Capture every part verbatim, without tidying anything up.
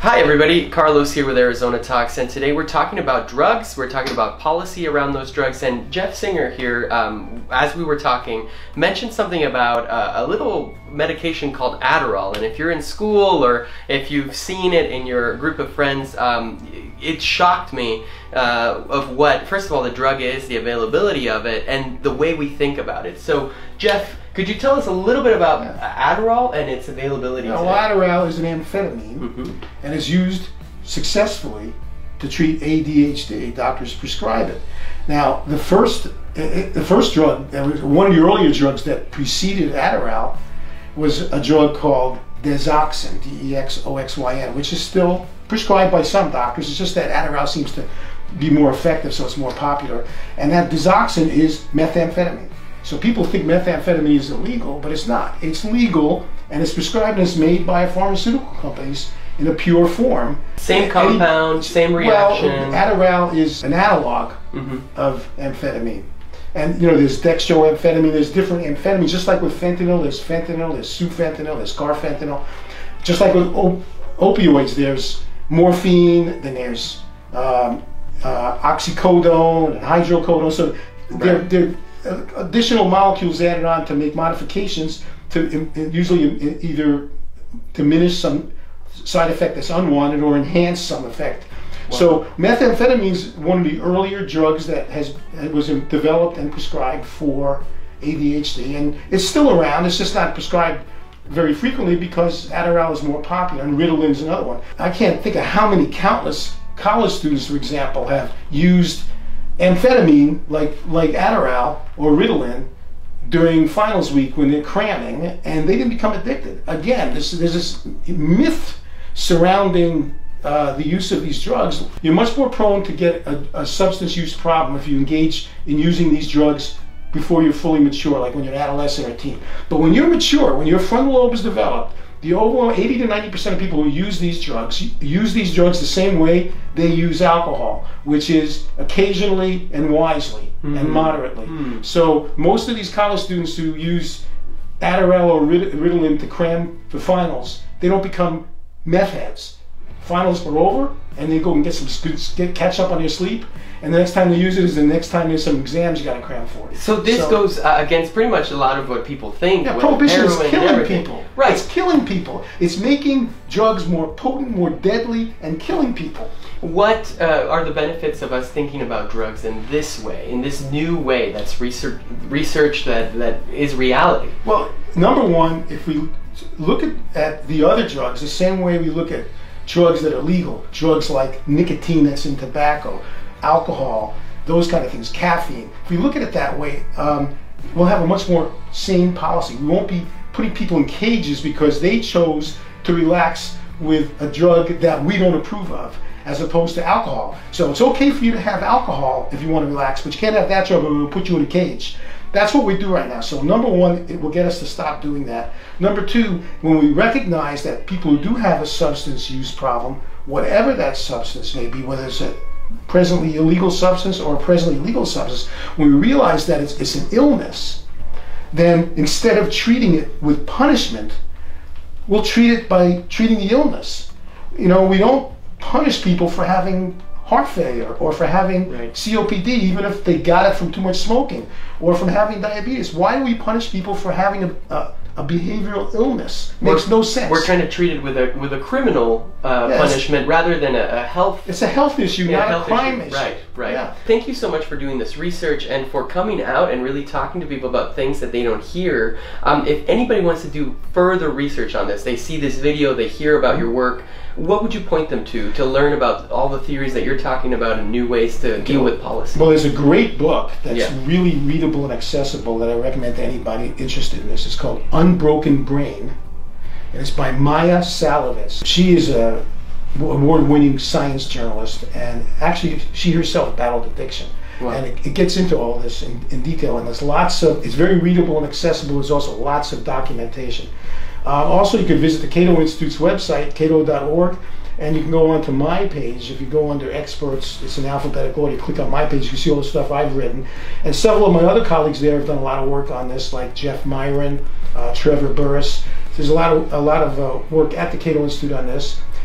Hi everybody, Carlos here with Arizona Talks, and today we're talking about drugs. We're talking about policy around those drugs, and Jeff Singer here, um, as we were talking, mentioned something about uh, a little medication called Adderall, and if you're in school or if you've seen it in your group of friends, um, it shocked me uh, of what, first of all, the drug is, the availability of it, and the way we think about it. So, Jeff, could you tell us a little bit about yeah. Adderall and its availability? Now, Adderall is an amphetamine mm-hmm. and is used successfully to treat A D H D. Doctors prescribe it. Now, the first, the first drug, one of the earlier drugs that preceded Adderall, was a drug called Desoxyn, D E X O X Y N, which is still prescribed by some doctors. It's just that Adderall seems to be more effective, so it's more popular. And that Desoxyn is methamphetamine. So people think methamphetamine is illegal, but it's not. It's legal, and it's prescribed and it's made by pharmaceutical companies in a pure form. Same compound, Any, same reaction. Well, Adderall is an analog mm-hmm. of amphetamine. And you know, there's dextroamphetamine, there's different amphetamines, just like with fentanyl, there's fentanyl, there's sufentanil, there's carfentanil. Just like with op opioids, there's morphine, then there's um, uh, oxycodone and hydrocodone. So right. they're, they're additional molecules added on to make modifications to in, in usually in, either diminish some side effect that's unwanted or enhance some effect. Wow. So methamphetamine is one of the earlier drugs that has was developed and prescribed for A D H D, and it's still around. It's just not prescribed very frequently because Adderall is more popular and Ritalin is another one. I can't think of how many countless college students, for example, have used amphetamine like like Adderall or Ritalin during finals week when they're cramming, and they didn't become addicted. Again, this, there's this myth surrounding uh, the use of these drugs. You're much more prone to get a, a substance use problem if you engage in using these drugs before you're fully mature, like when you're an adolescent or a teen. But when you're mature, when your frontal lobe is developed, the overall eighty to ninety percent of people who use these drugs use these drugs the same way they use alcohol, which is occasionally and wisely mm-hmm. and moderately. Mm-hmm. So most of these college students who use Adderall or Ritalin to cram for finals, they don't become meth heads. Finals are over, and they go and get some get catch up on your sleep. And the next time they use it is the next time there's some exams you got to cram for. So this so, goes uh, against pretty much a lot of what people think. Yeah, prohibition is killing people. Right. It's killing people. It's making drugs more potent, more deadly, and killing people. What uh, are the benefits of us thinking about drugs in this way, in this new way that's research, research that, that is reality? Well, number one, if we look at, at the other drugs, the same way we look at drugs that are legal, drugs like nicotine that's in tobacco, alcohol, those kind of things, caffeine. If we look at it that way, um, we'll have a much more sane policy. We won't be putting people in cages because they chose to relax with a drug that we don't approve of, as opposed to alcohol. So it's okay for you to have alcohol if you want to relax, but you can't have that drug or we'll put you in a cage. That's what we do right now. So number one, it will get us to stop doing that. Number two, when we recognize that people who do have a substance use problem, whatever that substance may be, whether it's a presently illegal substance or a presently legal substance, when we realize that it's, it's an illness, then instead of treating it with punishment, we'll treat it by treating the illness. You know, we don't punish people for having heart failure or for having right. C O P D, even if they got it from too much smoking, or from having diabetes. Why do we punish people for having a, a, a behavioral illness? Makes we're, no sense. We're trying to treat it with a with a criminal uh, yes. punishment rather than a, a health. It's a health issue, yeah, not health a crime issue. issue. Right, right. Yeah. Thank you so much for doing this research and for coming out and really talking to people about things that they don't hear. Um, if anybody wants to do further research on this, they see this video, they hear about your work, what would you point them to to learn about all the theories that you're talking about and new ways to deal with policy? Well, there's a great book that's yeah. really readable and accessible that I recommend to anybody interested in this. It's called Unbroken Brain, and it's by Maya Salovitz. She is a award-winning science journalist, and actually she herself battled addiction. Wow. And it, it gets into all this in, in detail, and there's lots of, it's very readable and accessible. There's also lots of documentation. Uh, also, you can visit the Cato Institute's website, cato dot org, and you can go onto my page. If you go under experts, it's in alphabetical order. You click on my page, you can see all the stuff I've written. And several of my other colleagues there have done a lot of work on this, like Jeff Myron, uh, Trevor Burrus. There's a lot of, a lot of uh, work at the Cato Institute on this.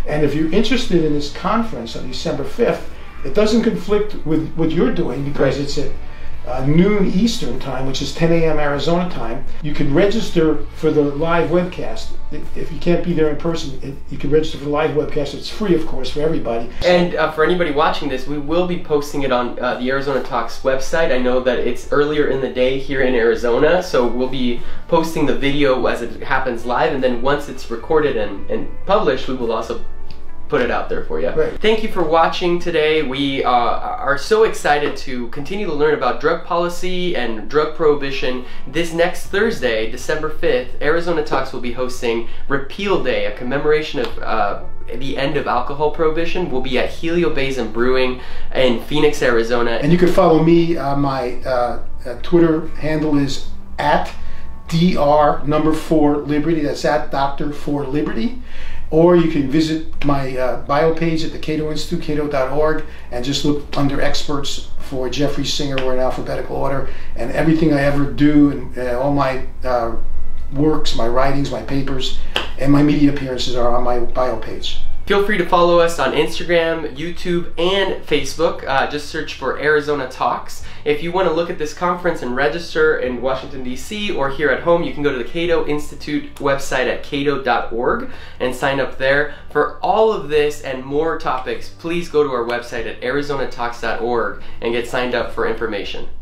And if you're interested in this conference on December fifth, it doesn't conflict with what you're doing because right. it's at uh, noon Eastern time, which is ten A M Arizona time. You can register for the live webcast. If you can't be there in person, it, you can register for the live webcast. It's free, of course, for everybody. And uh, for anybody watching this, we will be posting it on uh, the Arizona Talks website. I know that it's earlier in the day here in Arizona, so we'll be posting the video as it happens live, and then once it's recorded and, and published, we will also put it out there for you. Right. Thank you for watching today. We uh, are so excited to continue to learn about drug policy and drug prohibition. This next Thursday, December fifth, Arizona Talks will be hosting Repeal Day, a commemoration of uh, the end of alcohol prohibition. We'll be at Helio Basin Brewing in Phoenix, Arizona. And you can follow me. Uh, my uh, uh, Twitter handle is at Dr number four Liberty. That's at Doctor for Liberty. Or you can visit my uh, bio page at the Cato Institute, cato dot org, and just look under experts for Jeffrey Singer. We're in alphabetical order, and everything I ever do, and uh, all my uh, works, my writings, my papers, and my media appearances are on my bio page. Feel free to follow us on Instagram, YouTube, and Facebook. Uh, just search for Arizona Talks. If you want to look at this conference and register in Washington, D C or here at home, you can go to the Cato Institute website at cato dot org and sign up there. For all of this and more topics, please go to our website at arizona talks dot org and get signed up for information.